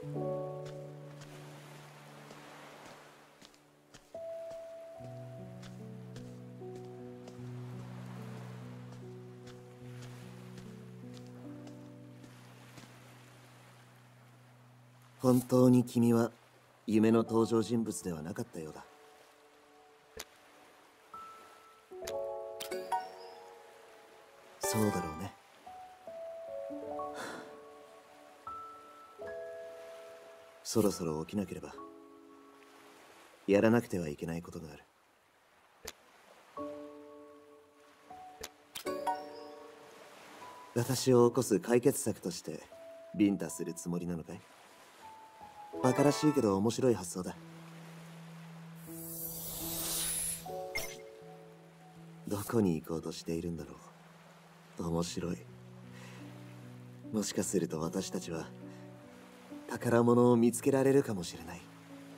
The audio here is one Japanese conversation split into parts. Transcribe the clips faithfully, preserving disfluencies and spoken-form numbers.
本当に君は夢の登場人物ではなかったようだ。そうだろうね。そろそろ起きなければ。やらなくてはいけないことがある。私を起こす解決策としてビンタするつもりなのかい？馬鹿らしいけど面白い発想だ。どこに行こうとしているんだろう。面白い。もしかすると私たちは宝物を見つけられるかもしれない。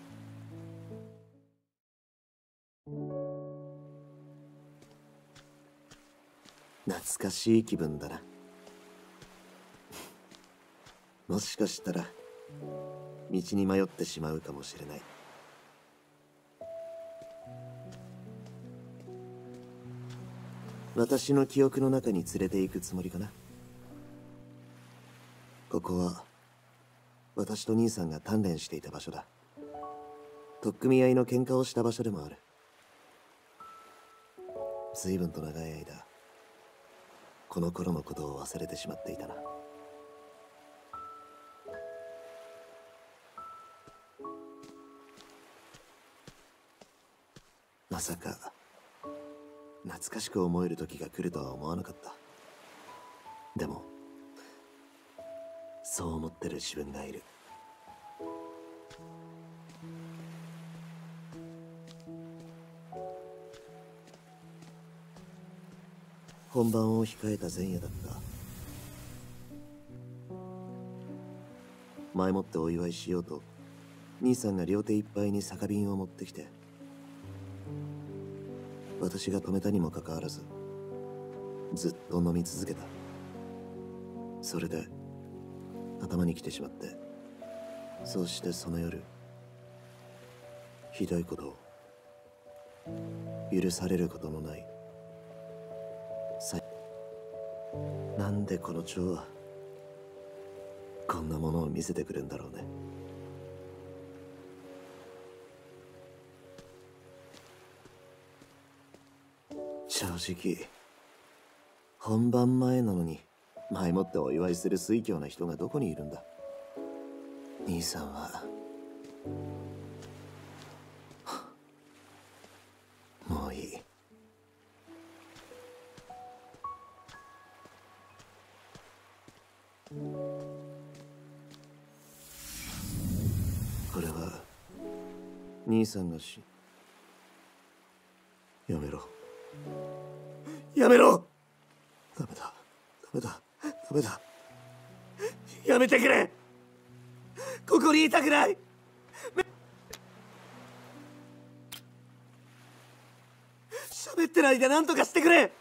懐かしい気分だな。もしかしたら道に迷ってしまうかもしれない。私の記憶の中に連れて行くつもりかな。ここは私と兄さんが鍛錬していた場所だ。取っ組み合いの喧嘩をした場所でもある。随分と長い間この頃のことを忘れてしまっていたな。まさか懐かしく思える時が来るとは思わなかった。でもそう思ってる自分がいる。本番を控えた前夜だった。前もってお祝いしようと兄さんが両手いっぱいに酒瓶を持ってきて、私が止めたにもかかわらずずっと飲み続けた。それで頭に来てしまって、そうしてその夜ひどいことを、許されることのないさなんでこの蝶はこんなものを見せてくるんだろうね。正直本番前なのに前もってお祝いする酔狂な人がどこにいるんだ。兄さんはもういい。これは兄さんがしやめろやめろ。ダメだダメだダメだ。やめてくれ。ここにいたくない。喋ってないで何とかしてくれ。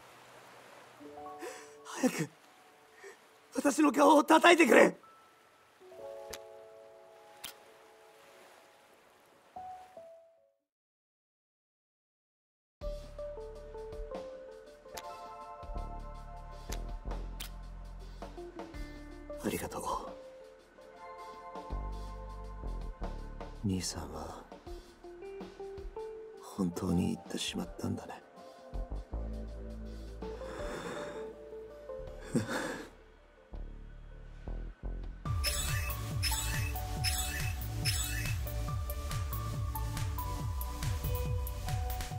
早く私の顔を叩いてくれ。ありがとう。兄さんは本当に言ってしまったんだね。